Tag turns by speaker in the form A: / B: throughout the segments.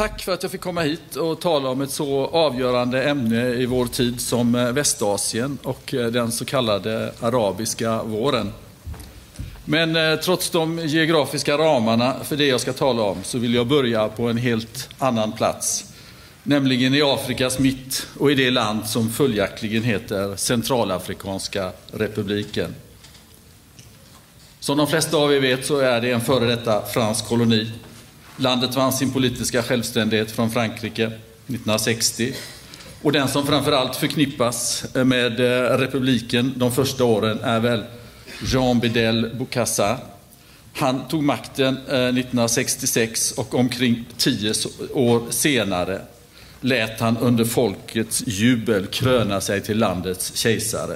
A: Tack för att jag fick komma hit och tala om ett så avgörande ämne i vår tid som Västasien och den så kallade arabiska våren. Men trots de geografiska ramarna för det jag ska tala om så vill jag börja på en helt annan plats. Nämligen i Afrikas mitt och i det land som följaktligen heter Centralafrikanska republiken. Som de flesta av er vet så är det en före detta fransk koloni. Landet vann sin politiska självständighet från Frankrike 1960. Och den som framförallt förknippas med republiken de första åren är väl Jean Bedel Bokassa. Han tog makten 1966 och omkring 10 år senare lät han under folkets jubel kröna sig till landets kejsare.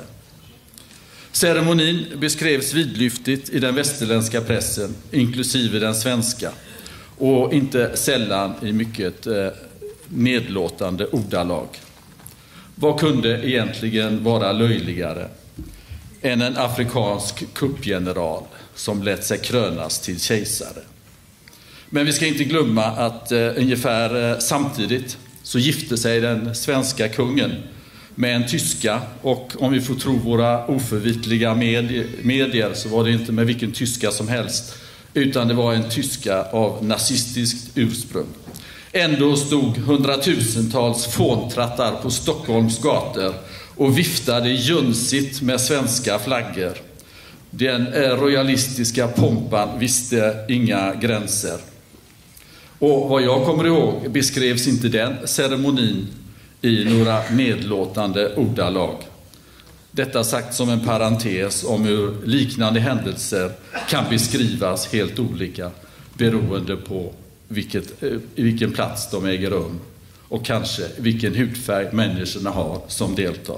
A: Ceremonin beskrevs vidlyftigt i den västerländska pressen, inklusive den svenska, och inte sällan i mycket nedlåtande ordalag. Vad kunde egentligen vara löjligare än en afrikansk kuppgeneral som lät sig krönas till kejsare? Men vi ska inte glömma att ungefär samtidigt så gifte sig den svenska kungen med en tyska, och om vi får tro våra oförvitliga medier så var det inte med vilken tyska som helst, utan det var en tyska av nazistiskt ursprung. Ändå stod hundratusentals fåntrattar på Stockholms gator och viftade junsigt med svenska flaggor. Den royalistiska pompan visste inga gränser. Och vad jag kommer ihåg beskrevs inte den ceremonin i några nedlåtande ordalag. Detta sagt som en parentes om hur liknande händelser kan beskrivas helt olika beroende på vilken plats de äger rum och kanske vilken hudfärg människorna har som deltar.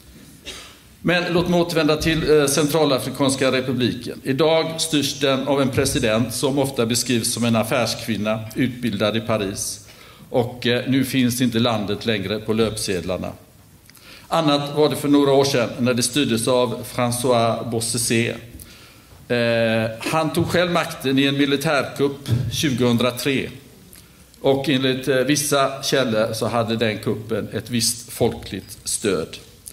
A: Men låt mig återvända till Centralafrikanska republiken. Idag styrs den av en president som ofta beskrivs som en affärskvinna utbildad i Paris, och nu finns inte landet längre på löpsedlarna. Annat var det för några år sedan när det styrdes av François Bozizé. Han tog själv makten i en militärkupp 2003. Och enligt vissa källor så hade den kuppen ett visst folkligt stöd.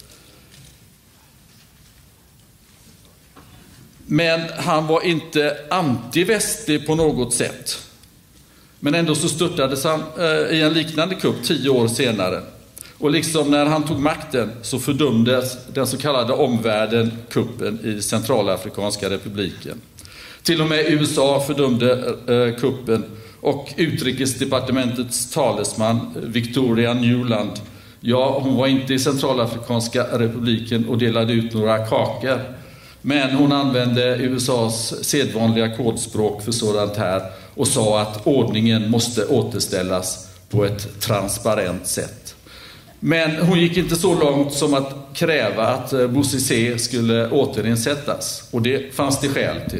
A: Men han var inte anti-västlig på något sätt. Men ändå så störtades han i en liknande kupp 10 år senare. Och liksom när han tog makten så fördömdes den så kallade omvärlden kuppen i Centralafrikanska republiken. Till och med USA fördömde kuppen, och utrikesdepartementets talesman Victoria Nuland, ja, hon var inte i Centralafrikanska republiken och delade ut några kakor. Men hon använde USAs sedvanliga kodspråk för sådant här och sa att ordningen måste återställas på ett transparent sätt. Men hon gick inte så långt som att kräva att Bozizé skulle återinsättas, och det fanns det skäl till.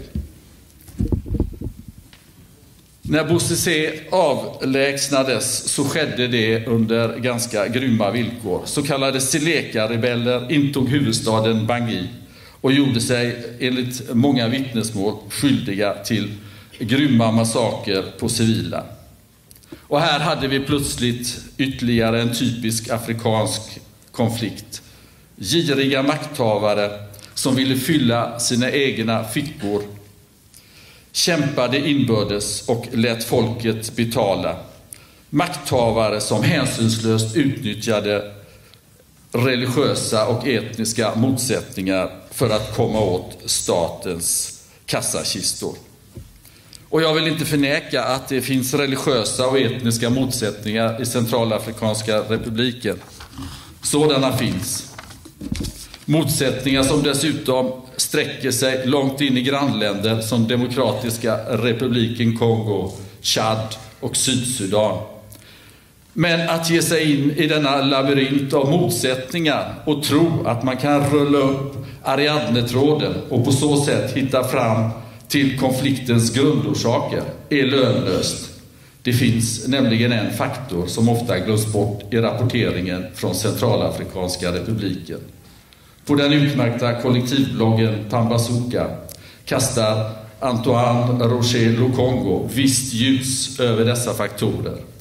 A: När Bozizé avlägsnades så skedde det under ganska grymma villkor. Så kallade Seleka-rebeller intog huvudstaden Bangui och gjorde sig enligt många vittnesmål skyldiga till grymma massaker på civila. Och här hade vi plötsligt ytterligare en typisk afrikansk konflikt. Giriga makthavare som ville fylla sina egna fickor kämpade inbördes och lät folket betala. Makthavare som hänsynslöst utnyttjade religiösa och etniska motsättningar för att komma åt statens kassakistor. Och jag vill inte förneka att det finns religiösa och etniska motsättningar i Centralafrikanska republiken. Sådana finns. Motsättningar som dessutom sträcker sig långt in i grannländer som Demokratiska republiken Kongo, Chad och Sydsudan. Men att ge sig in i denna labyrint av motsättningar och tro att man kan rulla upp Ariadne-tråden och på så sätt hitta fram till konfliktens grundorsaker är lönlöst. Det finns nämligen en faktor som ofta glöms bort i rapporteringen från Centralafrikanska republiken. På den utmärkta kollektivbloggen Pambazuka kastar Antoine Roger Lukongo visst ljus över dessa faktorer.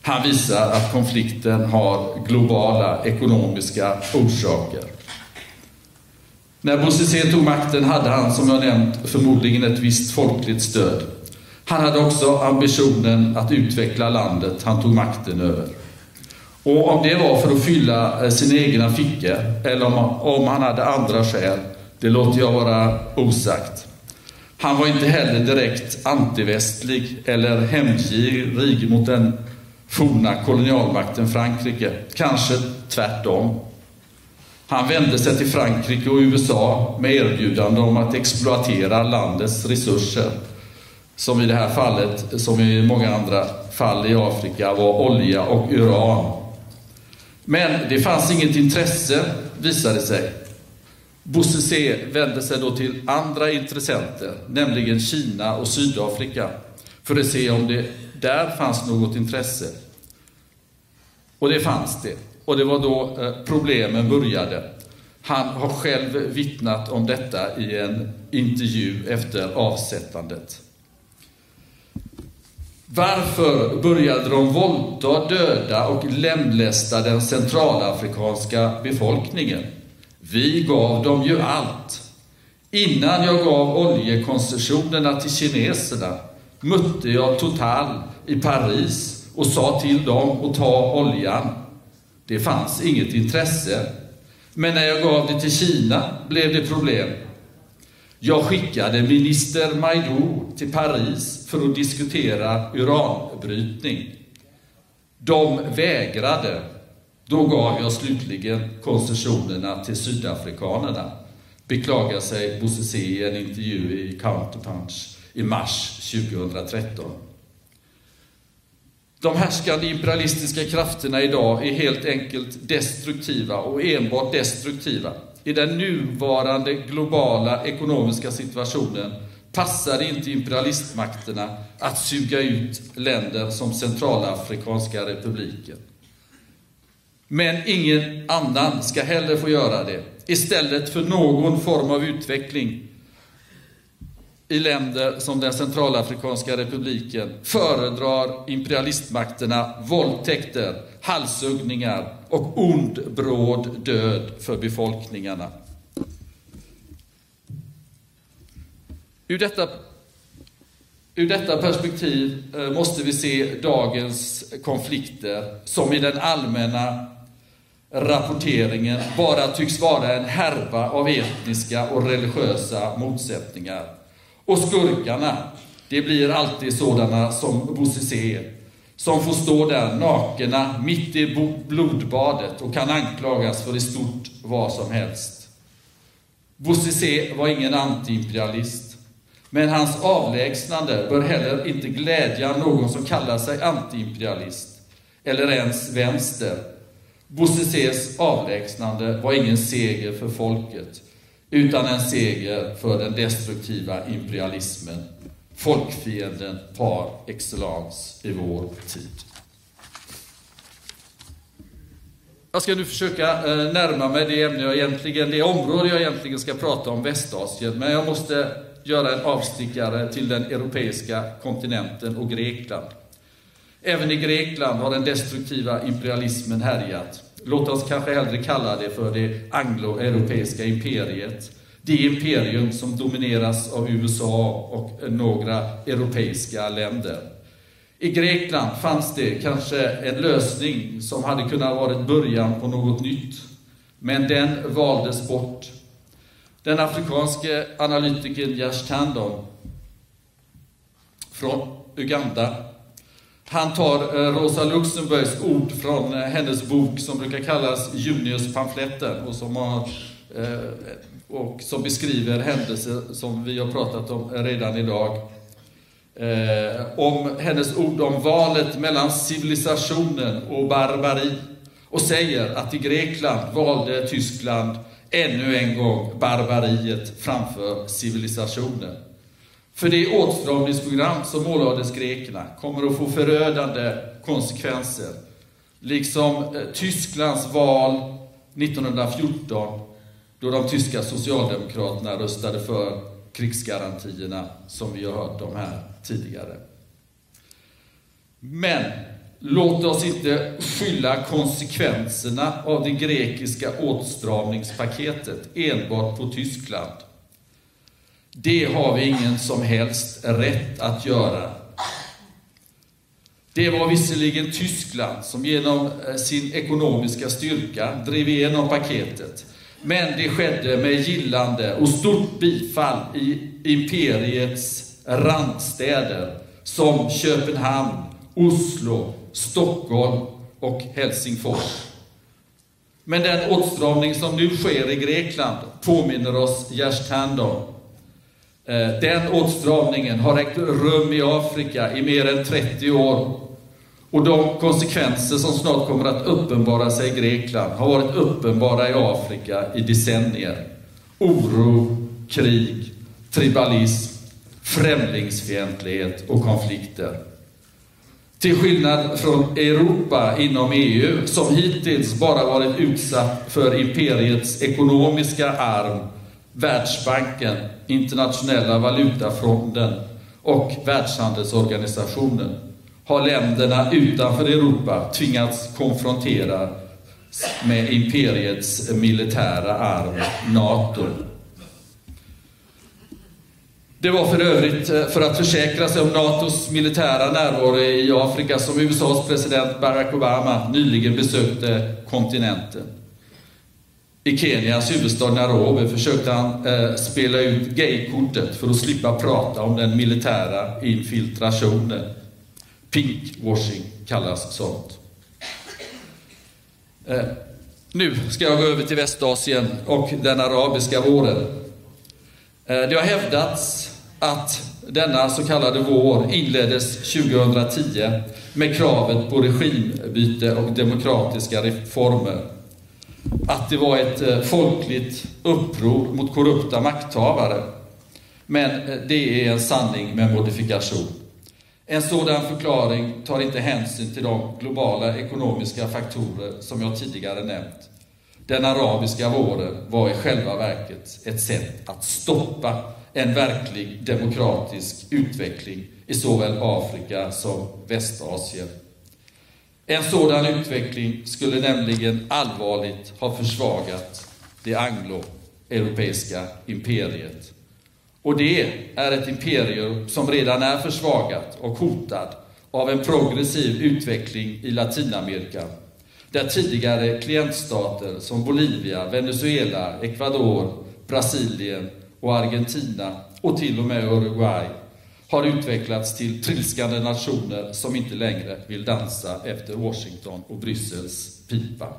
A: Han visar att konflikten har globala ekonomiska orsaker. När Bouzizi tog makten hade han, som jag nämnt, förmodligen ett visst folkligt stöd. Han hade också ambitionen att utveckla landet han tog makten över. Och om det var för att fylla sina egna fickor eller om han hade andra skäl, det låter jag vara osagt. Han var inte heller direkt antivästlig eller hämndgirig mot den forna kolonialmakten Frankrike. Kanske tvärtom. Han vände sig till Frankrike och USA med erbjudande om att exploatera landets resurser. Som i det här fallet, som i många andra fall i Afrika, var olja och uran. Men det fanns inget intresse, visade sig. Bouzizi vände sig då till andra intressenter, nämligen Kina och Sydafrika, för att se om det där fanns något intresse. Och det fanns det. Och det var då problemen började. Han har själv vittnat om detta i en intervju efter avsättandet. Varför började de våldta, döda och lemlästa den centralafrikanska befolkningen? Vi gav dem ju allt. Innan jag gav oljekoncessionerna till kineserna mötte jag Total i Paris och sa till dem att ta oljan. Det fanns inget intresse. Men när jag gav det till Kina blev det problem. Jag skickade minister Maïdou till Paris för att diskutera uranbrytning. De vägrade. Då gav jag slutligen koncessionerna till sydafrikanerna. Beklagar sig Bouzizi i en intervju i Counterpunch i mars 2013. De härskande imperialistiska krafterna idag är helt enkelt destruktiva och enbart destruktiva. I den nuvarande globala ekonomiska situationen passar det inte imperialistmakterna att suga ut länder som Centralafrikanska republiken. Men ingen annan ska heller få göra det. Istället för någon form av utveckling i länder som den Centralafrikanska republiken föredrar imperialistmakterna våldtäkter, halshuggningar och ond bråd död för befolkningarna. Ur detta perspektiv måste vi se dagens konflikter som i den allmänna rapporteringen bara tycks vara en härva av etniska och religiösa motsättningar. Och skurkarna, det blir alltid sådana som Bouzizi, som får stå där nakna mitt i blodbadet och kan anklagas för i stort vad som helst. Bouzizi var ingen antiimperialist, men hans avlägsnande bör heller inte glädja någon som kallar sig antiimperialist eller ens vänster. Bouzizis avlägsnande var ingen seger för folket, utan en seger för den destruktiva imperialismen, folkfienden par excellence i vår tid. Jag ska nu försöka närma mig det område jag egentligen ska prata om, Västasien, men jag måste göra en avstickare till den europeiska kontinenten och Grekland. Även i Grekland har den destruktiva imperialismen härjat. Låt oss kanske hellre kalla det för det anglo-europeiska imperiet. Det imperium som domineras av USA och några europeiska länder. I Grekland fanns det kanske en lösning som hade kunnat vara början på något nytt. Men den valdes bort. Den afrikanske analytikern Yash Tandon från Uganda, han tar Rosa Luxemburgs ord från hennes bok som brukar kallas Juniuspamfletten och som beskriver händelser som vi har pratat om redan idag. Om hennes ord om valet mellan civilisationen och barbari, och säger att i Grekland valde Tyskland ännu en gång barbariet framför civilisationen. För det åtstramningsprogram som målades grekerna kommer att få förödande konsekvenser. Liksom Tysklands val 1914, då de tyska socialdemokraterna röstade för krigsgarantierna som vi har hört om här tidigare. Men låt oss inte skylla konsekvenserna av det grekiska åtstramningspaketet enbart på Tyskland. Det har vi ingen som helst rätt att göra. Det var visserligen Tyskland som genom sin ekonomiska styrka drev igenom paketet. Men det skedde med gillande och stort bifall i imperiets randstäder som Köpenhamn, Oslo, Stockholm och Helsingfors. Men den åtstramning som nu sker i Grekland påminner oss hjärtand om. Den åtstramningen har ägt rum i Afrika i mer än 30 år. Och de konsekvenser som snart kommer att uppenbara sig i Grekland har varit uppenbara i Afrika i decennier. Oro, krig, tribalism, främlingsfientlighet och konflikter. Till skillnad från Europa inom EU, som hittills bara varit utsatt för imperiets ekonomiska arm, Världsbanken, Internationella valutafonden och Världshandelsorganisationen, har länderna utanför Europa tvingats konfrontera med imperiets militära arm, NATO. Det var för övrigt för att försäkra sig om NATOs militära närvaro i Afrika som USAs president Barack Obama nyligen besökte kontinenten. I Kenias huvudstad Nairobi försökte han spela ut gaykortet för att slippa prata om den militära infiltrationen. Pinkwashing kallas sånt. Nu ska jag gå över till Västasien och den arabiska våren. Det har hävdats att denna så kallade vår inleddes 2010 med kravet på regimbyte och demokratiska reformer. Att det var ett folkligt uppror mot korrupta makthavare. Men det är en sanning med modifikation. En sådan förklaring tar inte hänsyn till de globala ekonomiska faktorer som jag tidigare nämnt. Den arabiska våren var i själva verket ett sätt att stoppa en verklig demokratisk utveckling i såväl Afrika som Västasien. En sådan utveckling skulle nämligen allvarligt ha försvagat det anglo-europeiska imperiet. Och det är ett imperium som redan är försvagat och hotad av en progressiv utveckling i Latinamerika, där tidigare klientstater som Bolivia, Venezuela, Ecuador, Brasilien och Argentina och till och med Uruguay har utvecklats till trilskande nationer som inte längre vill dansa efter Washington och Bryssels pipa.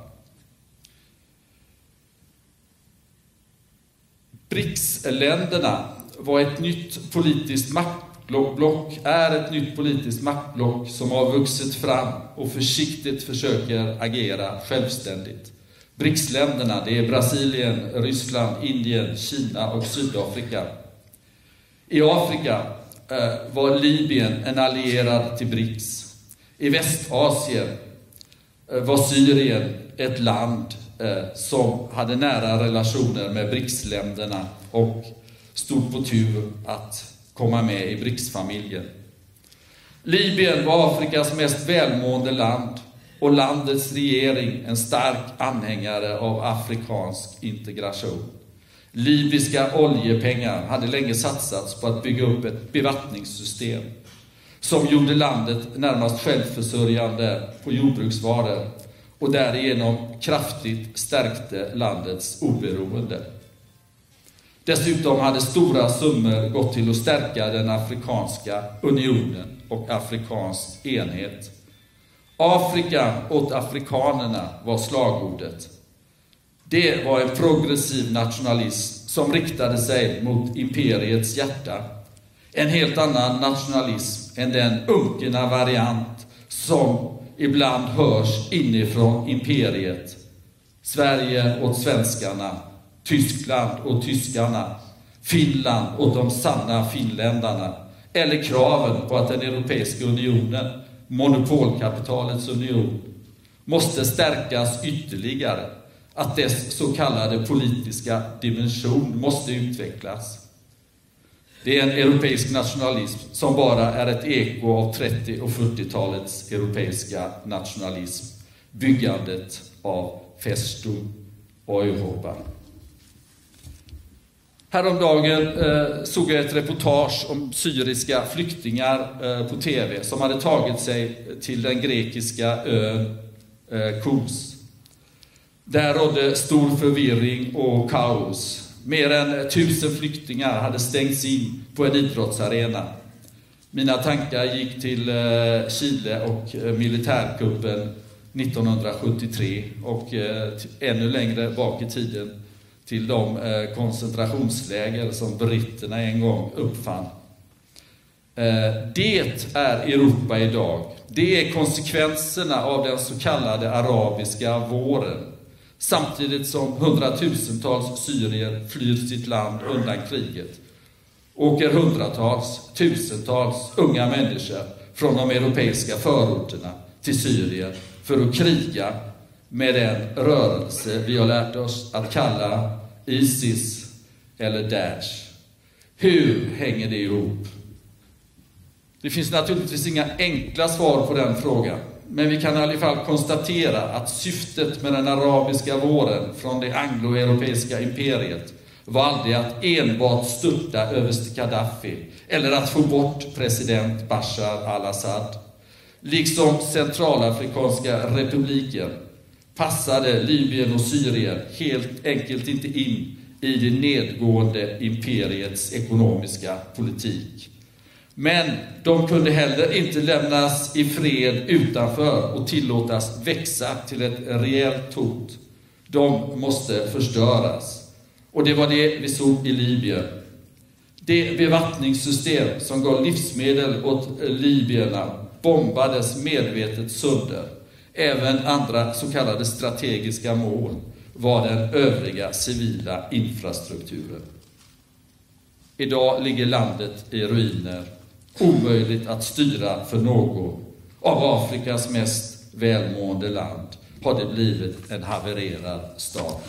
A: BRICS-länderna var ett nytt politiskt är ett nytt politiskt maktblock som har vuxit fram och försiktigt försöker agera självständigt. BRICS-länderna, det är Brasilien, Ryssland, Indien, Kina och Sydafrika. I Afrika var Libyen en allierad till BRICS. I Västasien var Syrien ett land som hade nära relationer med BRICS-länderna och stod på tur att komma med i BRICS-familjen. Libyen var Afrikas mest välmående land och landets regering en stark anhängare av afrikansk integration. Libyska oljepengar hade länge satsats på att bygga upp ett bevattningssystem som gjorde landet närmast självförsörjande på jordbruksvaror och därigenom kraftigt stärkte landets oberoende. Dessutom hade stora summor gått till att stärka den afrikanska unionen och afrikansk enhet. Afrika åt afrikanerna var slagordet. Det var en progressiv nationalism som riktade sig mot imperiets hjärta. En helt annan nationalism än den unkna variant som ibland hörs inifrån imperiet. Sverige åt svenskarna, Tyskland åt tyskarna, Finland åt de sanna finländarna. Eller kraven på att den Europeiska unionen, monopolkapitalets union, måste stärkas ytterligare. Att dess så kallade politiska dimension måste utvecklas. Det är en europeisk nationalism som bara är ett eko av 30- och 40-talets europeiska nationalism. Byggandet av Festung och Europa. Häromdagen såg jag ett reportage om syriska flyktingar på tv som hade tagit sig till den grekiska ön Kos. Där rådde stor förvirring och kaos. Mer än 1000 flyktingar hade stängts in på en idrottsarena. Mina tankar gick till Chile och militärkuppen 1973 och ännu längre bak i tiden till de koncentrationsläger som britterna en gång uppfann. Det är Europa idag. Det är konsekvenserna av den så kallade arabiska våren. Samtidigt som hundratusentals syrier flyr sitt land undan kriget, åker hundratals, tusentals unga människor från de europeiska förorterna till Syrien för att kriga med den rörelse vi har lärt oss att kalla ISIS eller Daesh. Hur hänger det ihop? Det finns naturligtvis inga enkla svar på den frågan. Men vi kan i alla fall konstatera att syftet med den arabiska våren från det anglo-europeiska imperiet var aldrig att enbart störta överste Gaddafi eller att få bort president Bashar al-Assad. Liksom Centralafrikanska republiken passade Libyen och Syrien helt enkelt inte in i det nedgående imperiets ekonomiska politik. Men de kunde heller inte lämnas i fred utanför och tillåtas växa till ett rejält hot. De måste förstöras. Och det var det vi såg i Libyen. Det bevattningssystem som gav livsmedel åt libyerna bombades medvetet sönder. Även andra så kallade strategiska mål var den övriga civila infrastrukturen. Idag ligger landet i ruiner. Omöjligt att styra för någon. Av Afrikas mest välmående land har det blivit en havererad stat.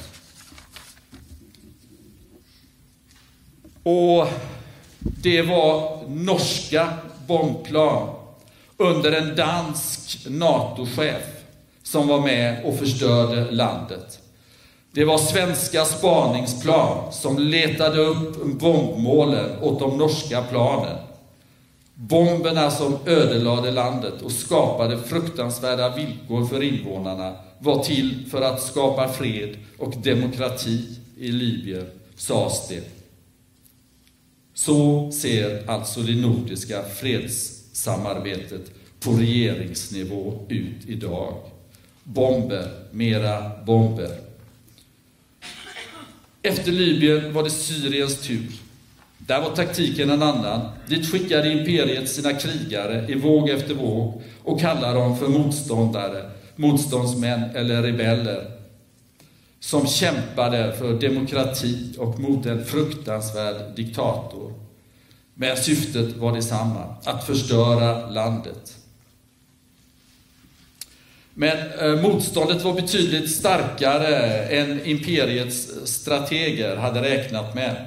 A: Och det var norska bombplan under en dansk NATO-chef som var med och förstörde landet. Det var svenska spaningsplan som letade upp bombmålen åt de norska planen. Bomberna som ödelade landet och skapade fruktansvärda villkor för invånarna var till för att skapa fred och demokrati i Libyen, sades det. Så ser alltså det nordiska fredssamarbetet på regeringsnivå ut idag. Bomber, mera bomber. Efter Libyen var det Syriens tur. Där var taktiken en annan. Dit skickade imperiet sina krigare i våg efter våg och kallade dem för motståndare, motståndsmän eller rebeller som kämpade för demokrati och mot en fruktansvärd diktator. Men syftet var detsamma, att förstöra landet. Men motståndet var betydligt starkare än imperiets strateger hade räknat med.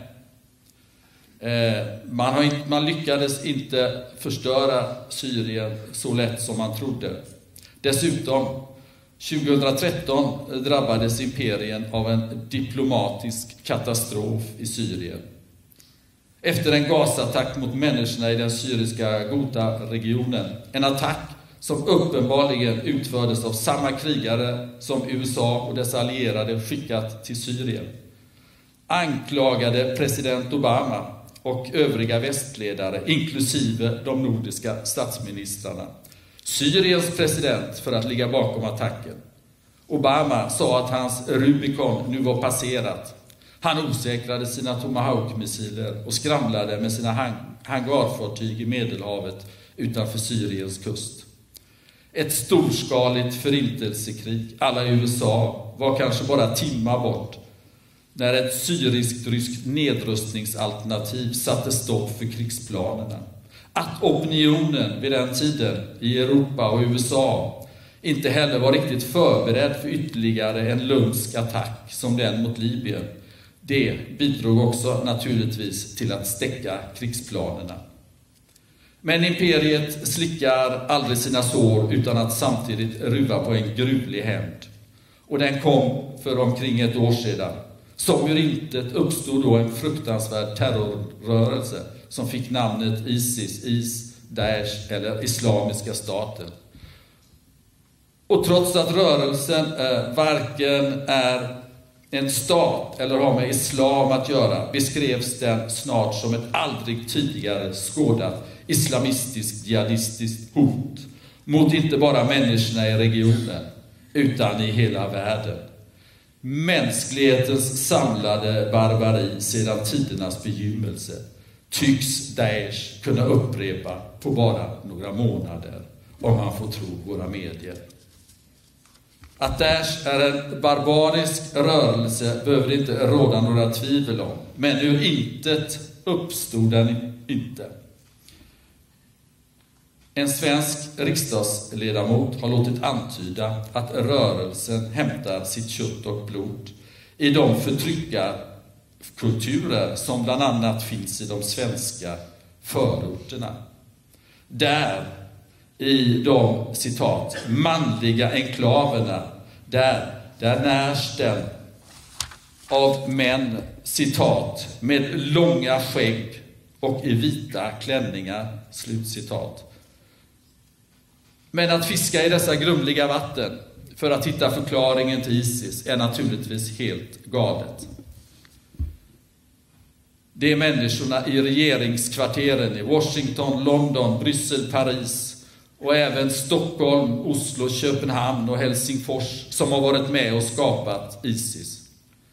A: Man lyckades inte förstöra Syrien så lätt som man trodde. Dessutom, 2013 drabbades imperien av en diplomatisk katastrof i Syrien. Efter en gasattack mot människorna i den syriska Ghouta-regionen, en attack som uppenbarligen utfördes av samma krigare som USA och dess allierade skickat till Syrien, anklagade president Obama och övriga västledare, inklusive de nordiska statsministrarna, Syriens president för att ligga bakom attacken. Obama sa att hans Rubicon nu var passerat. Han osäkrade sina Tomahawk-missiler och skramlade med sina hangarfartyg i Medelhavet utanför Syriens kust. Ett storskaligt förintelsekrig alla USA var kanske bara timmar bort när ett syriskt-ryskt nedrustningsalternativ satte stopp för krigsplanerna. Att opinionen vid den tiden i Europa och USA inte heller var riktigt förberedd för ytterligare en lumsk attack som den mot Libyen, Det bidrog också naturligtvis till att stäcka krigsplanerna. Men imperiet slickar aldrig sina sår utan att samtidigt ruva på en gruvlig hämnd. Och den kom för omkring ett år sedan. Som ur intet uppstod då en fruktansvärd terrorrörelse som fick namnet ISIS, Daesh eller Islamiska staten. Och trots att rörelsen varken är en stat eller har med islam att göra, beskrevs den snart som ett aldrig tidigare skådat islamistiskt jihadistiskt hot mot inte bara människorna i regionen utan i hela världen. Mänsklighetens samlade barbari sedan tidernas begynnelse tycks Daesh kunna upprepa på bara några månader, om man får tro våra medier. Att Daesh är en barbarisk rörelse behöver det inte råda några tvivel om, men ur intet uppstod den inte. En svensk riksdagsledamot har låtit antyda att rörelsen hämtar sitt kött och blod i de förtryckarkulturer som bland annat finns i de svenska förorterna. Där, i de, citat, manliga enklaverna, där närs den av män, citat, med långa skägg och i vita klänningar, slutcitat. Men att fiska i dessa grumliga vatten för att hitta förklaringen till ISIS är naturligtvis helt galet. Det är människorna i regeringskvarteren i Washington, London, Bryssel, Paris och även Stockholm, Oslo, Köpenhamn och Helsingfors som har varit med och skapat ISIS.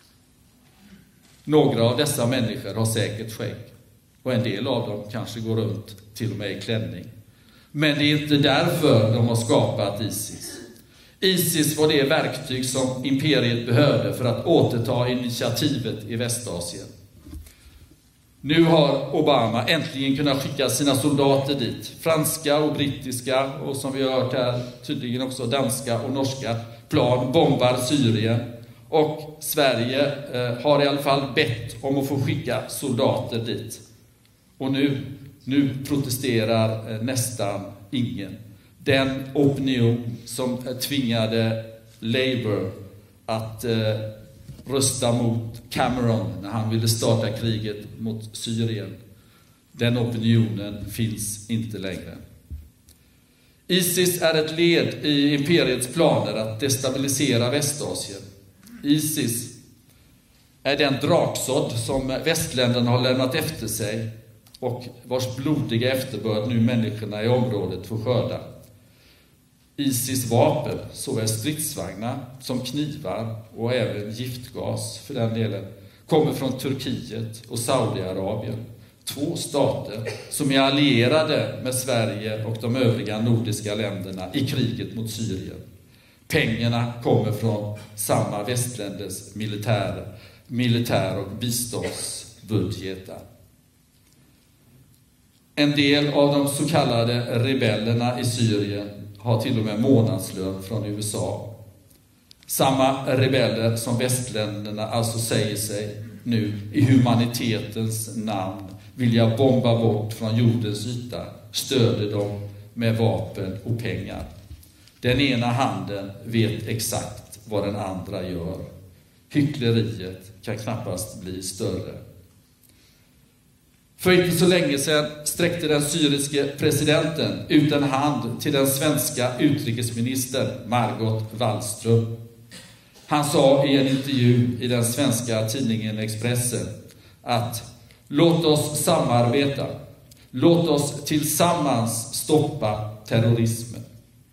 A: Några av dessa människor har säkert skägg och en del av dem kanske går runt till och med i klänning. Men det är inte därför de har skapat ISIS. ISIS var det verktyg som imperiet behövde för att återta initiativet i Västasien. Nu har Obama äntligen kunnat skicka sina soldater dit. Franska och brittiska och som vi har hört här tydligen också danska och norska plan bombar Syrien. Och Sverige har i alla fall bett om att få skicka soldater dit. Och nu protesterar nästan ingen. Den opinion som tvingade Labour att rösta mot Cameron när han ville starta kriget mot Syrien, den opinionen finns inte längre. ISIS är ett led i imperiets planer att destabilisera Västasien. ISIS är den draksådd som västländerna har lämnat efter sig och vars blodiga efterbörd nu människorna i området får skörda. ISIS vapen, såväl stridsvagnar som knivar och även giftgas för den delen, kommer från Turkiet och Saudiarabien. 2 stater som är allierade med Sverige och de övriga nordiska länderna i kriget mot Syrien. Pengarna kommer från samma västländers militär- och biståndsbudgetar. En del av de så kallade rebellerna i Syrien har till och med månadslön från USA. Samma rebeller som västländerna alltså säger sig nu i humanitetens namn vilja bomba bort från jordens yta, stöder dem med vapen och pengar. Den ena handen vet exakt vad den andra gör. Hyckleriet kan knappast bli större. För inte så länge sedan sträckte den syriske presidenten ut en hand till den svenska utrikesministern Margot Wallström. Han sa i en intervju i den svenska tidningen Expressen att låt oss samarbeta, låt oss tillsammans stoppa terrorismen.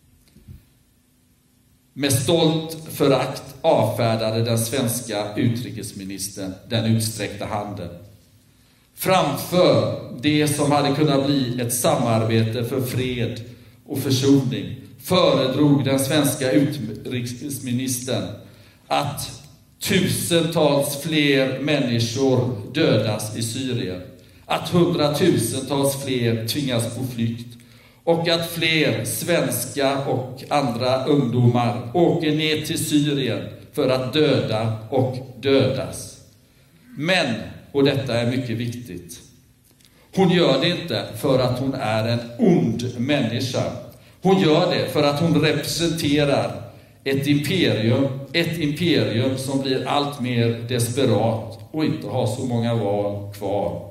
A: Med stolt förakt avfärdade den svenska utrikesministern den utsträckta handen. Framför det som hade kunnat bli ett samarbete för fred och försoning föredrog den svenska utrikesministern att tusentals fler människor dödas i Syrien, att 100-tusentals fler tvingas på flykt och att fler svenska och andra ungdomar åker ner till Syrien för att döda och dödas. Men, och detta är mycket viktigt, hon gör det inte för att hon är en ond människa. Hon gör det för att hon representerar ett imperium som blir allt mer desperat och inte har så många val kvar.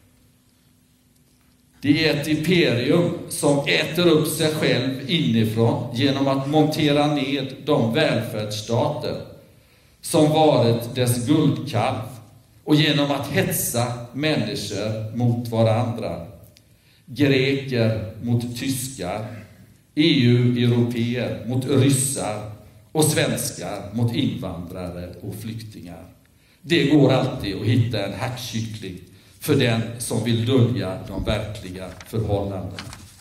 A: Det är ett imperium som äter upp sig själv inifrån genom att montera ned de välfärdsstater som varit dess guldkalv och genom att hetsa människor mot varandra. Greker mot tyskar, EU-européer mot ryssar och svenskar mot invandrare och flyktingar. Det går alltid att hitta en hackkyckling för den som vill dölja de verkliga förhållandena.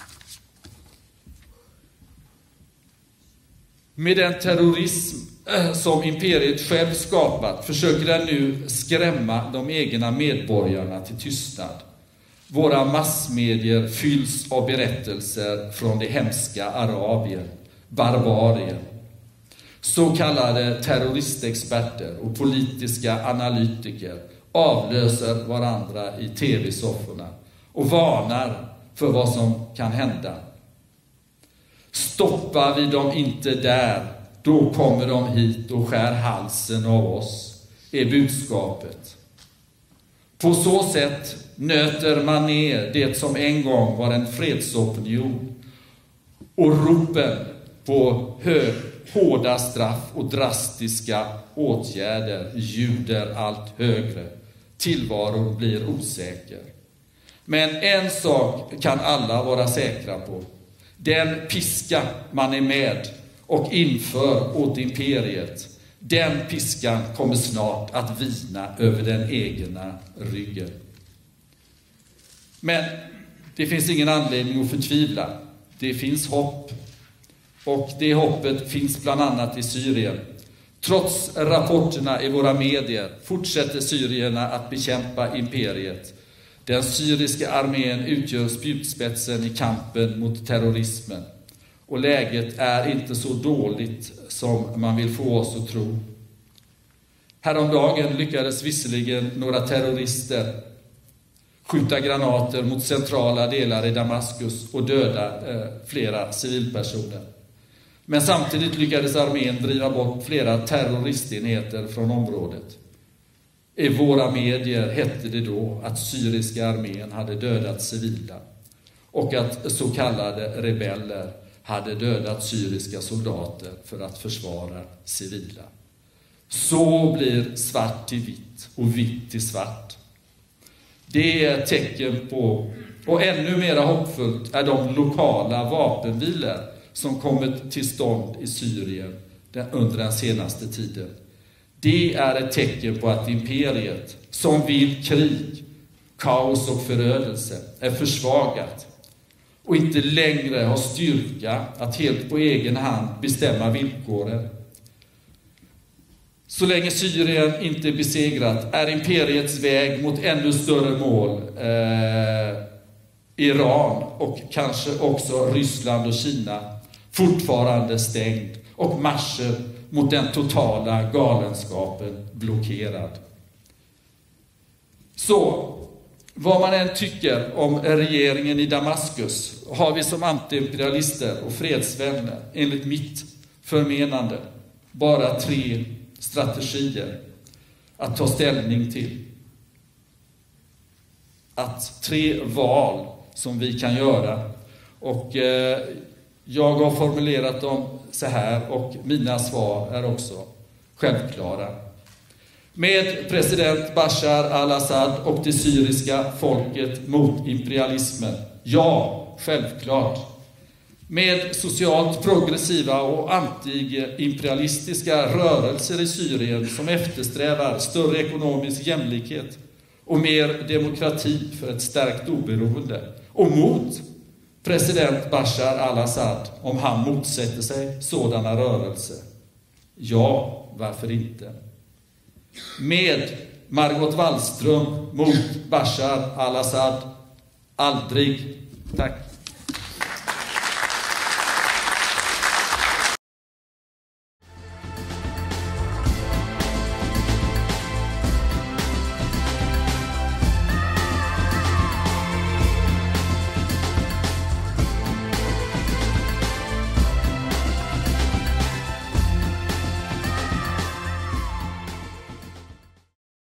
A: Med den terrorism som imperiet själv skapat försöker den nu skrämma de egna medborgarna till tystnad. Våra massmedier fylls av berättelser från det hemska Arabien, Barbarien. Så kallade terroristexperter och politiska analytiker avlöser varandra i tv-sofforna och varnar för vad som kan hända. Stoppar vi dem inte där, då kommer de hit och skär halsen av oss, är budskapet. På så sätt nöter man ner det som en gång var en fredsopinion, och ropen på hårda straff och drastiska åtgärder ljuder allt högre. Tillvaron blir osäker. Men en sak kan alla vara säkra på. Den piska man är med och inför åt imperiet, den piskan kommer snart att vina över den egna ryggen. Men det finns ingen anledning att förtvivla. Det finns hopp. Och det hoppet finns bland annat i Syrien. Trots rapporterna i våra medier fortsätter syrierna att bekämpa imperiet. Den syriska armén utgör spjutspetsen i kampen mot terrorismen. Och läget är inte så dåligt som man vill få oss att tro. Häromdagen lyckades visserligen några terrorister skjuta granater mot centrala delar i Damaskus och döda flera civilpersoner. Men samtidigt lyckades armén driva bort flera terroristenheter från området. I våra medier hette det då att syriska armén hade dödat civila och att så kallade rebeller hade dödat syriska soldater för att försvara civila. Så blir svart till vitt och vitt till svart. Det är ett tecken på, och ännu mer hoppfullt är de lokala vapenvilor som kommit till stånd i Syrien under den senaste tiden. Det är ett tecken på att imperiet, som vill krig, kaos och förödelse, är försvagat och inte längre har styrka att helt på egen hand bestämma villkoren. Så länge Syrien inte är besegrat är imperiets väg mot ännu större mål Iran och kanske också Ryssland och Kina fortfarande stängd och marschen mot den totala galenskapen blockerad. Så, vad man än tycker om regeringen i Damaskus har vi som antiimperialister och fredsvänner enligt mitt förmenande bara 3 strategier att ta ställning till. 3 val som vi kan göra. Och jag har formulerat dem så här och mina svar är också självklara. Med president Bashar al-Assad och det syriska folket mot imperialismen. Ja, självklart. Med socialt progressiva och anti-imperialistiska rörelser i Syrien som eftersträvar större ekonomisk jämlikhet och mer demokrati för ett stärkt oberoende. Och mot president Bashar al-Assad om han motsätter sig sådana rörelser. Ja, varför inte? Med Margot Wallström mot Bashar al-Assad. Aldrig. Tack.